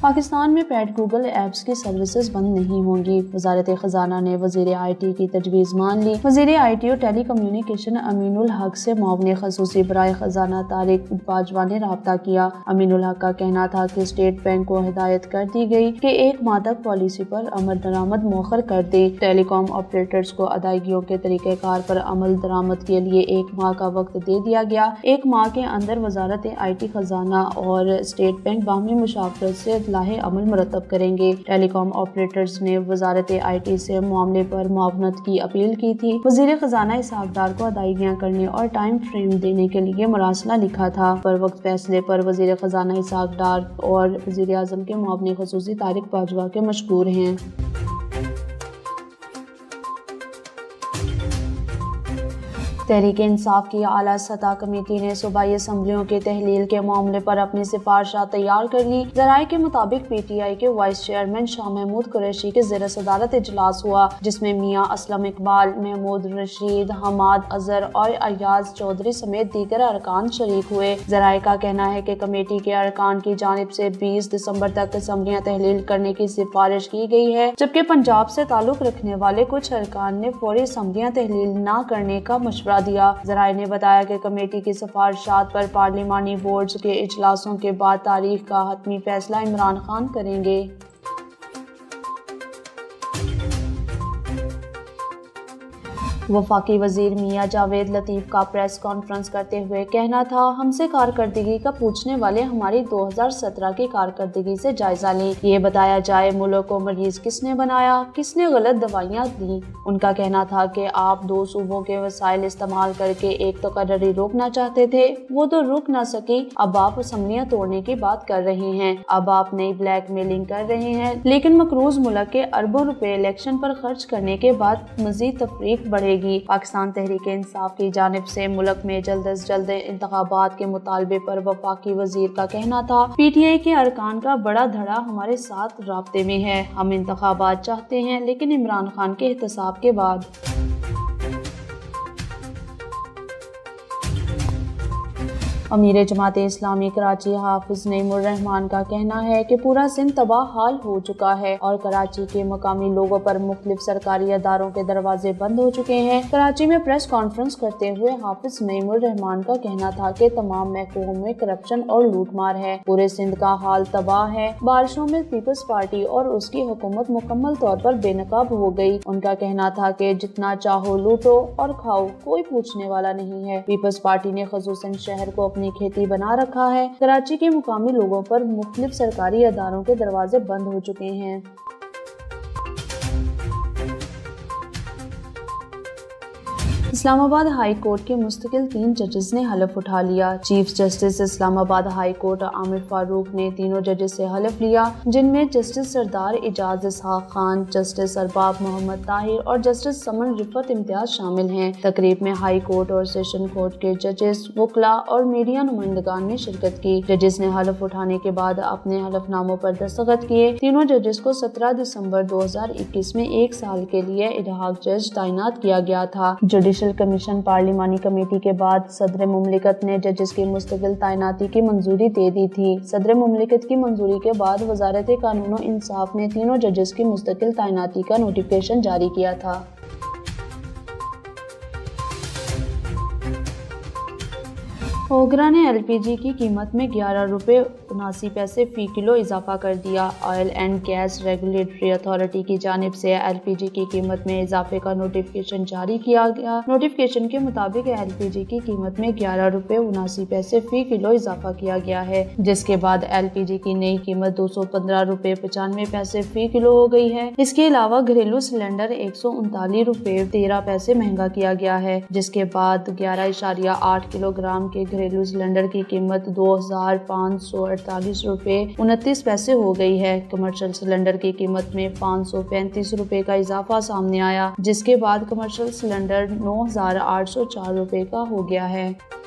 पाकिस्तान में paid Google apps की services बंद नहीं होंगी। वजारत खजाना ने वजीर IT की तजवीज़ मान ली। वजीर IT और टेली कम्युनिकेशन अमीनुल हक से मुआविन खसूसी बराए खजाना तारिक बाजवा ने राब्ता किया। अमीनुल हक का कहना था कि स्टेट बैंक को हिदायत कर दी गई कि 1 माह तक पॉलिसी पर अमल दरामद मौखर कर दे। टेलीकॉम ऑपरेटर्स को अदायगियों के तरीक़ेकार पर अमल दरामद के लिए 1 माह का वक्त दे दिया गया। 1 माह के अंदर वजारत IT खजाना और स्टेट बैंक बाहमी मुशावरत से इत्लाहे अमल मुरतब करेंगे। टेलीकॉम ऑपरेटर्स ने वजारत IT से मामले पर मुआवनत की अपील की थी। वजीर खजाना इसहाक डार को अदायगियाँ करने और टाइम फ्रेम देने के लिए मरासला लिखा था। पर वक्त फैसले पर वजीर खजाना इसहाक डार और वजीर आज़म के मुआविन खसूसी तारिक बाजवा के मशकूर हैं। तहरीक इंसाफ की आला सतह कमेटी ने सूबाई असम्बलियों के तहलील के मामले पर अपनी सिफारिशात तैयार कर ली। ज़राए के मुताबिक PTI के वाइस चेयरमैन शाह महमूद कुरैशी के ज़ेर सदारत इजलास हुआ, जिसमें मियाँ असलम इकबाल, महमूद रशीद, हमाद अजहर और अयाज चौधरी समेत दीगर अरकान शरीक हुए। ज़राए का कहना है कि कमेटी के अरकान की जानिब से 20 दिसंबर तक असम्बलियाँ तहलील करने की सिफारिश की गई है, जबकि पंजाब से ताल्लुक रखने वाले कुछ अरकान ने फौरी असम्बलियाँ तहलील न करने का मशवरा दिया। ज़राए ने बताया कि कमेटी की सिफारिशात पर पार्लिमानी बोर्ड के इजलासों के बाद तारीख का हतमी फैसला इमरान खान करेंगे। वफाकी वजीर मियाँ जावेद लतीफ़ का प्रेस कॉन्फ्रेंस करते हुए कहना था, हमसे कारकर्दगी का पूछने वाले हमारी 2017 की कारकर्दगी से जायजा लें। ये बताया जाए मुल्क को मरीज किसने बनाया, किसने गलत दवाइयाँ दी। उनका कहना था कि आप 2 सूबों के वसाइल इस्तेमाल करके एक तकर्री रोकना चाहते थे, वो तो रुक ना सकी। अब आप असम्बलियाँ तोड़ने की बात कर रहे हैं, अब आप नई ब्लैक मेलिंग कर रहे हैं। लेकिन मकरूज मुल्क के अरबों रुपए इलेक्शन पर खर्च करने के बाद मजीद तफरीक बढ़ेगी। पाकिस्तान तहरीक इंसाफ की जानिब से मुल्क में जल्द अज जल्द इंतखाबात के मुतालबे पर वफाकी वजीर का कहना था, PTI के अरकान का बड़ा धड़ा हमारे साथ राब्ते में है। हम इंतखाबात चाहते हैं, लेकिन इमरान खान के एहतसाब के बाद। अमीर जमात इस्लामी कराची हाफिज नईमुर रहमान का कहना है कि पूरा सिंध तबाह हाल हो चुका है और कराची के मकामी लोगों पर मुख्तलिफ सरकारी अदारों के दरवाजे बंद हो चुके हैं। कराची में प्रेस कॉन्फ्रेंस करते हुए हाफिज नईमुर रहमान का कहना था कि तमाम महकमों में करप्शन और लूटमार है, पूरे सिंध का हाल तबाह है। बारिशों में पीपल्स पार्टी और उसकी हुकूमत मुकम्मल तौर पर बेनकाब हो गई। उनका कहना था कि जितना चाहो लूटो और खाओ, कोई पूछने वाला नहीं है। पीपल्स पार्टी ने खसूसन शहर को अपनी खेती बना रखा है। कराची के मुकामी लोगों पर मुख्तलिफ सरकारी अदारों के दरवाजे बंद हो चुके हैं। इस्लामाबाद हाई कोर्ट के मुस्तकिल 3 जजेस ने हलफ उठा लिया। Chief justice Islamabad high court Aamir Farooq ने तीनों जजेस से हलफ लिया, जिनमें जस्टिस सरदार इजाज इसहाक खान, जस्टिस अरबाब मोहम्मद ताहिर और जस्टिस समन रिफत इम्तियाज शामिल हैं। तकरीब में हाई कोर्ट और सेशन कोर्ट के जजेस, वकला और मीडिया नुमाइंदगान ने शिरकत की। जजेस ने हलफ उठाने के बाद अपने हलफनामों पर दस्तखत किए। तीनों जजेस को 17 दिसंबर 2021 में 1 साल के लिए इलाहाक जज तैनात किया गया था। जुडिशल कमीशन पार्लिमानी कमेटी के बाद सदर मुमलिकत ने जजेस की मुस्तकिल तैनाती की मंजूरी दे दी थी। सदर मुमलिकत की मंजूरी के बाद वजारत कानून और इंसाफ ने तीनों जजेस की मुस्तकिल तैनाती का नोटिफिकेशन जारी किया था। ओगरा ने LPG की कीमत में 11 रुपये 79 पैसे फी किलो इजाफा कर दिया। Oil and gas regulatory authority की जानिब से LPG की कीमत में इजाफे का नोटिफिकेशन जारी किया गया। नोटिफिकेशन के मुताबिक LPG की कीमत में 11 रुपये 79 पैसे फी किलो इजाफा किया गया है, जिसके बाद LPG की नई कीमत 215 रुपये 95 पैसे फी किलो हो गई है। इसके अलावा घरेलू सिलेंडर 139 रुपये 13 पैसे महंगा किया गया है, जिसके बाद 11.8 किलोग्राम के घरेलू सिलेंडर की कीमत 2548 रुपये 29 पैसे हो गई है। कमर्शियल सिलेंडर की कीमत में 535 रुपये का इजाफा सामने आया, जिसके बाद कमर्शियल सिलेंडर 9804 रुपये का हो गया है।